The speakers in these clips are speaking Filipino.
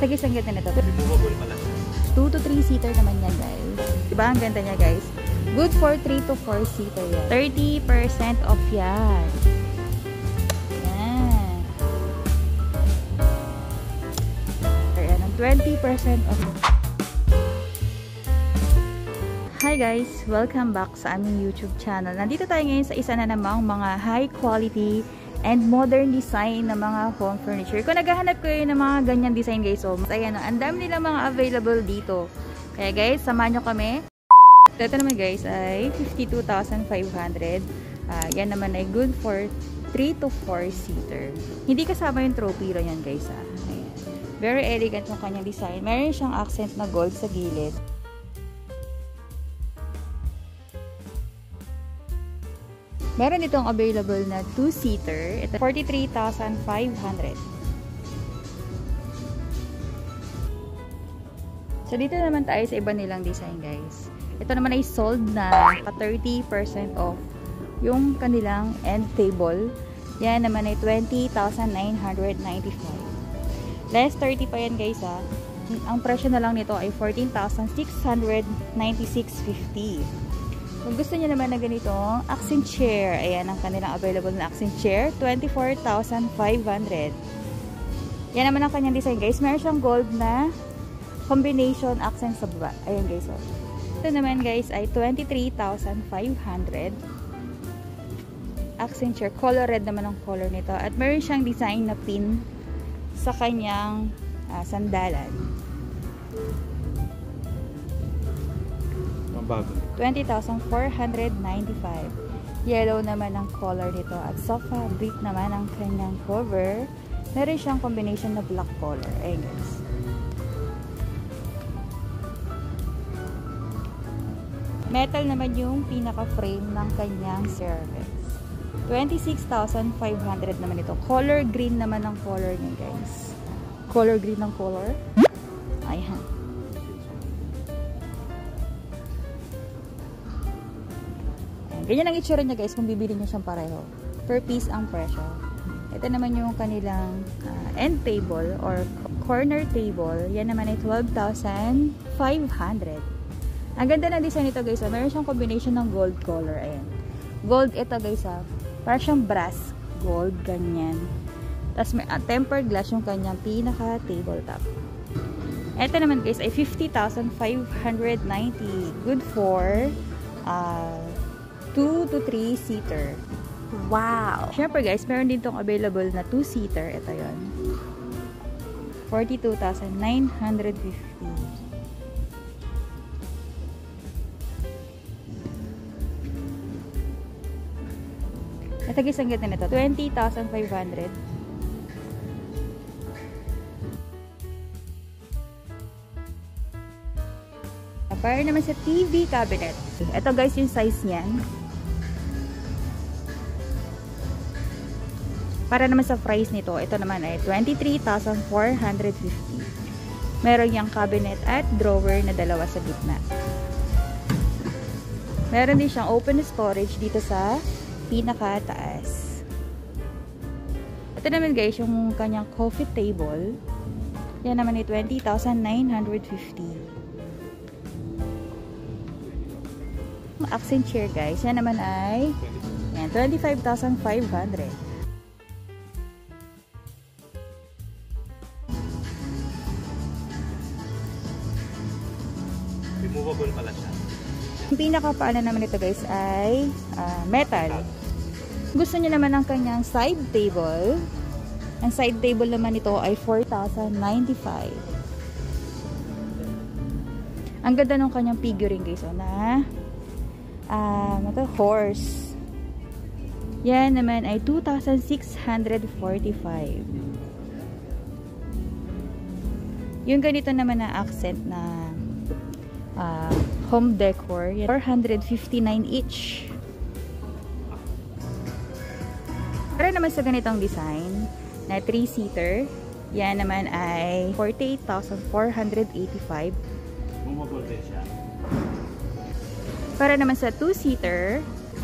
Ito guys, ang ganda nito. Removable pala siya. 2 to 3 seater naman yan guys. Diba ang ganda niya guys? Good for 3 to 4 seater yan. 30% off yan. Yan. Ayan, 20% off. Hi guys! Welcome back sa aming YouTube channel. Nandito tayo ngayon sa isa na namang mga high quality and modern design na mga home furniture. Kung naghahanap kayo ng mga ganyan design guys, so ayan, ang dami nila mga available dito. Kaya guys, samahan nyo kami. Ito naman guys ay 52,500. Yan naman ay good for 3 to 4 seater. Hindi kasama yung throw pillow yan guys. Ayan. Very elegant yung kanyang design. Meron siyang accent na gold sa gilid. Meron itong available na 2-seater. Ito 43,500. So dito naman tayo sa iba nilang design guys. Ito naman ay sold na 30% off yung kanilang end table. Yan naman ay 20,995. Less 30 pa yan guys ha. Ang presyo na lang nito ay 14,696.50. Kung gusto niyo naman na ganitong accent chair, ayan ang kanilang available na accent chair, 24,500. Yan naman ang kanyang design guys. Meron siyang gold na combination accent sa baba. Ayan guys. So. Ito naman guys ay 23,500. Accent chair. Color red naman ang color nito. At meron siyang design na pin sa kanyang sandalan. Bago. 20,495. Yellow naman ang color nito. At soft fabric naman ang kanyang cover. Meron siyang combination na black color. Ayan guys. Metal naman yung pinaka-frame ng kanyang cervix. 26,500 naman ito. Color green naman ang color niya guys. Color green ang color. Ayan. Ganyan ang itsura niya guys kung bibili niyo siyang pareho. Per piece ang presyo. Ito naman yung kanilang end table or corner table. Yan naman ay 12,500. Ang ganda ng design nito guys. Meron siyang combination ng gold color. Ayan. Gold ito guys ha. Parang siyang brass gold. Ganyan. Tapos may tempered glass yung kanyang pinaka tabletop. Ito naman guys ay 50,590. Good for 2 to 3 seater. Wow! Siyempre guys, meron din tong available na 2 seater. Ito yon. 42,950. Ito guys, ang ganda nito. 20,500. Para naman sa TV cabinet. Ito guys yung size niyan. Para naman sa price nito, ito naman ay 23,450. Meron yung cabinet at drawer na dalawa sa gitna. Meron din siyang open storage dito sa pinakataas. Ito naman guys, yung kanyang coffee table. Yan naman ay 20,950. Accent chair guys. Yan naman ay 25,500. Removable pala siya. Yung pinakapaano naman ito guys ay metal. Gusto niyo naman ang kanyang side table. Ang side table naman ito ay 4,095. Ang ganda ng kanyang figurine guys. Na ito, horse. Yan naman ay 2,645. Yung ganito naman na accent na home decor, 459 each. Para naman sa ganitong design na 3-seater, yan naman ay 48,485. Removable din siya. Para naman sa 2-seater,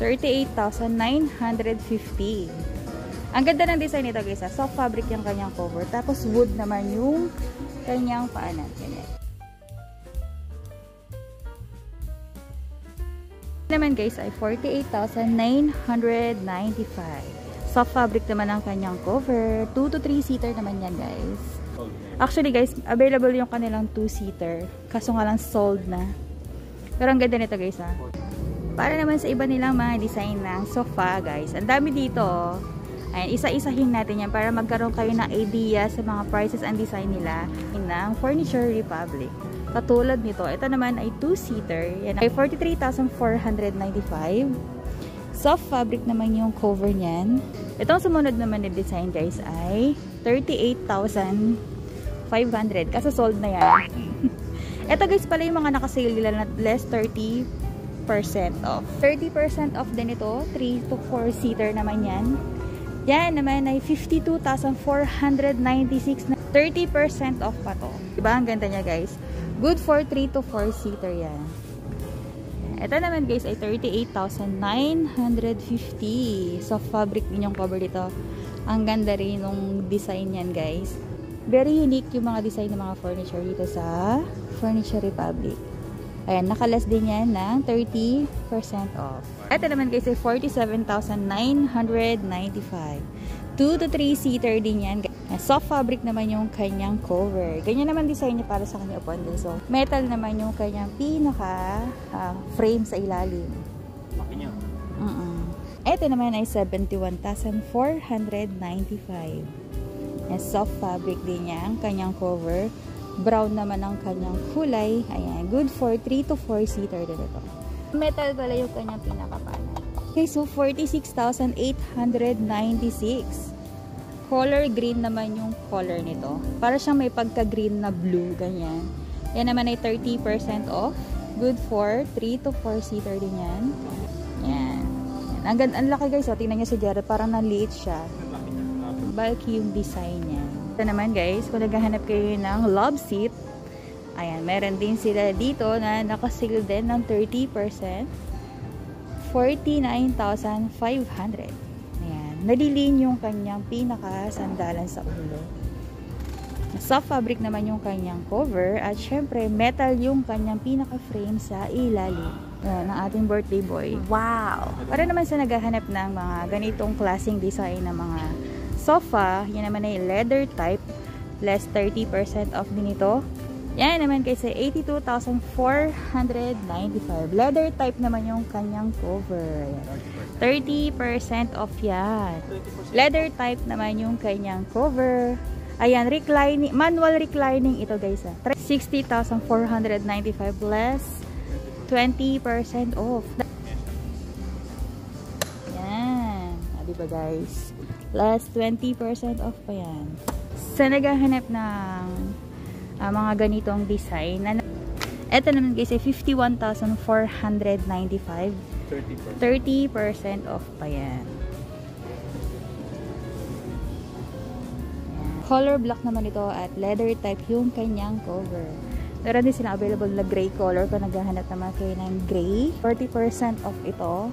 38,950. Ang ganda ng design nito guys. Soft fabric yung kanyang cover. Tapos wood naman yung kanyang paanan. Ganyan. Naman guys ay 48,995. Soft fabric naman ang kanyang cover. 2 to 3 seater naman yan guys. Actually guys, available yung kanilang 2-seater. Kaso nga lang sold na. Pero ang ganda nito guys ha. Para naman sa iba nilang mga design ng sofa guys. Ang dami dito. Ayan, isa-isahin natin yan para magkaroon kayo ng idea sa mga prices and design nila ng Furniture Republic. Katulad nito, ito naman ay 2-seater. Yan ay 43,495. Soft fabric naman yung cover niyan. Itong sumunod naman na design guys ay 38,500. Kasi sold na yan. Ito guys pala yung mga nakasale nila na less 30% off. 30% off din ito. 3 to 4 seater naman yan. Yan naman ay 52,496 na 30% off pa to. Diba? Ang ganda niya guys. Good for 3 to 4 seater yan. Ito naman guys ay 38,950. Soft fabric din yung cover dito. Ang ganda rin ng design yan guys. Very unique yung mga design ng mga furniture dito sa Furniture Republic. Ayan, nakalas din yan ng 30% off. Ito naman guys ay 47,995. 2 to 3 seater din yan. Soft fabric naman yung kanyang cover. Ganyan naman design niya para sa kanya upuan din. So, metal naman yung kanyang pinaka frame sa ilalim. Maki niya. Ito naman ay 71,495. Soft fabric din niya ang kanyang cover. Brown naman ang kanyang kulay. Ayan, good for 3 to 4 seater din ito. Metal pala yung kanyang pinakapanan. Okay, so 46,896. Color green naman yung color nito. Para siyang may pagka-green na blue, ganyan. Yan naman ay 30% off. Good for 3 to 4 seater din yan. Yan. Ang laki guys, oh. Tingnan nyo si Jared, parang naliit siya. Bulky yung design niya. Ito naman guys, kung naghahanap kayo ng love seat, ayan, meron din sila dito na nakasale din ng 30%. 49,500. Nalilin yung kanyang pinaka-sandalan sa ulo. Soft fabric naman yung kanyang cover at syempre metal yung kanyang pinaka-frame sa ilalim ng ating birthday boy. Wow! Para naman sa naghahanap ng mga ganitong klaseng design ng mga sofa, yan naman ay leather type, less 30% off din ito. Yan naman kasi 82,495. Leather type naman yung kanyang cover. 30% off yan. Leather type naman yung kanyang cover. Ayan, reclining, manual reclining ito guys. 60,495 less 20% off. Yan. Diba guys? Less 20% off pa yan. Sa naghahanap ng mga ganitong design. Ito naman guys ay 51,495. 30% off pa yan. Color black naman ito at leather type yung kanyang cover. Meron din sila available na gray color kung naghahanap naman kayo ng gray. 40% off ito.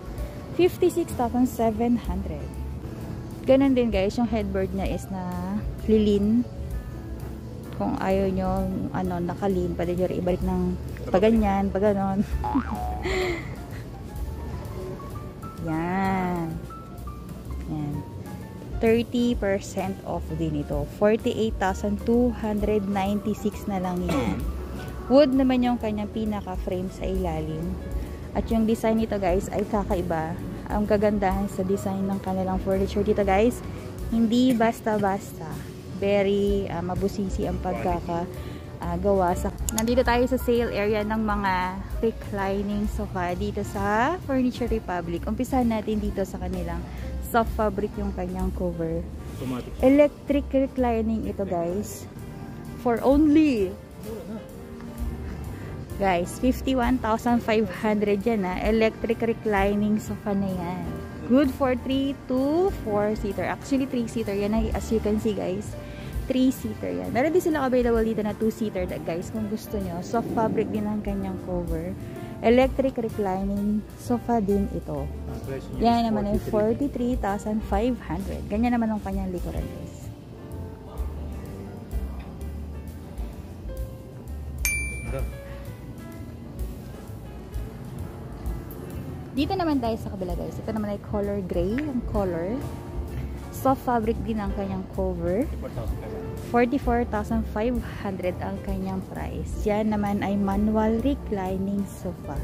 56,700. Ganun din guys, yung headboard niya is na lilin. Kung ayaw nyo, nakalin, pwede nyo ibalik ng paganyan, paganon. Yan. Yan. 30% off din ito. 48,296 na lang yan. Wood naman yung kanyang pinaka-frame sa ilalim. At yung design nito guys ay kakaiba. Ang kagandahan sa design ng kanilang furniture dito guys, hindi basta-basta. Very mabusisi ang pagkakagawa. Nandito tayo sa sale area ng mga reclining sofa dito sa Furniture Republic. Umpisahan natin dito sa kanilang soft fabric yung kanyang cover. Automatic. Electric reclining ito guys. For only guys, 51,500 yan ha. Electric reclining sofa na yan. Good for 3 to 4 seater. Actually 3 seater yan as you can see guys. 3 seater yan. Meron din sila available dito na 2 seater guys kung gusto nyo. Soft fabric din ang kanyang cover. Electric reclining sofa din ito. Yan naman ay 43,500. Ganyan naman ang kanyang likuran guys. Dito naman tayo sa kabila guys. Ito naman ay color gray ang color. Soft fabric din ang kanyang cover. 44,500 ang kanyang price. Yan naman ay manual reclining sofa.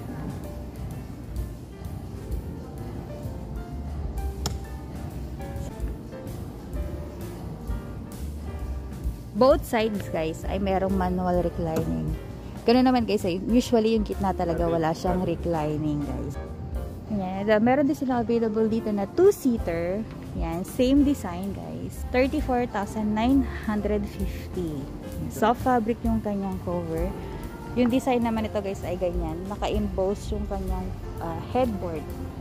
Both sides guys ay merong manual reclining. Ganun naman guys, usually yung gitna talaga wala siyang reclining guys. Ayan, meron din sila available dito na 2-seater. Yan, same design guys. 34,950. Soft fabric yung kanyang cover. Yung design naman ito guys ay ganyan. Naka-emboss yung kanyang headboard.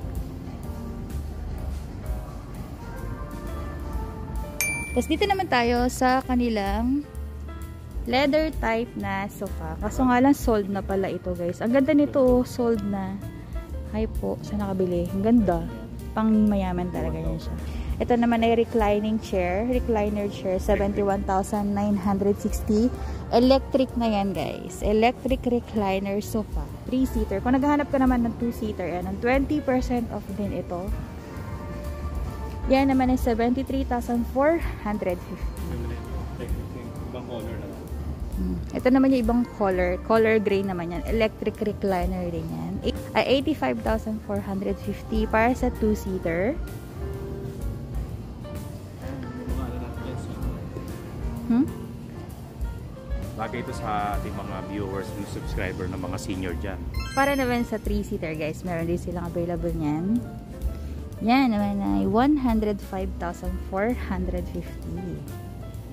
Tapos dito naman tayo sa kanilang leather type na sofa. Kaso nga lang sold na pala ito guys. Ang ganda nito, sold na. Hi po, sa nakabili. Ang ganda. Pang mayaman talaga yan siya. Ito naman ay reclining chair. Recliner chair, 71,960. Electric na yan guys. Electric recliner sofa. 3-seater. Kung naghahanap ka naman ng 2-seater, yan, 20% off din ito. Yan naman ay 73,450. Ibang color na lang. Ito naman yung ibang color. Color gray naman yan. Electric recliner din yan. Ay 85,450 para sa 2-seater. Bagay ito sa ating mga viewers and subscriber ng mga senior dyan. Para naman sa 3-seater guys, meron din silang available niyan. Yan naman ay 105,450.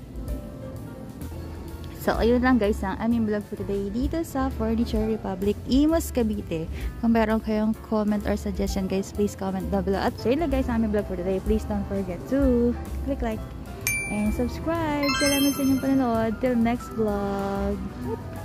So, ayun lang guys ang aming vlog for today dito sa Furniture Republic, Imus, Cavite. Kung meron kayong comment or suggestion guys, please comment down below. At so yun lang guys ang aming vlog for today. Please don't forget to click like and subscribe. Salamat sa inyong panonood. Till next vlog.